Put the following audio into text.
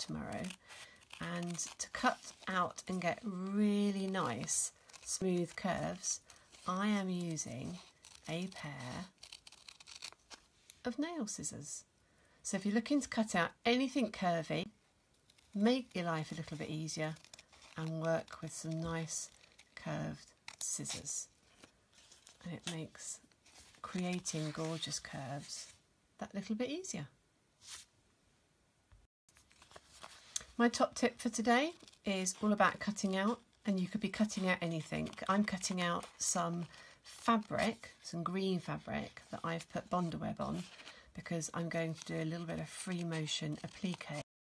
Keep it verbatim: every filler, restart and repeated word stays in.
tomorrow, and to cut out and get really nice smooth curves, I am using a pair of nail scissors. So if you're looking to cut out anything curvy, make your life a little bit easier and work with some nice curved scissors, and it makes creating gorgeous curves that little bit easier. My top tip for today is all about cutting out, and you could be cutting out anything. I'm cutting out some fabric, some green fabric that I've put Bondaweb on, because I'm going to do a little bit of free motion applique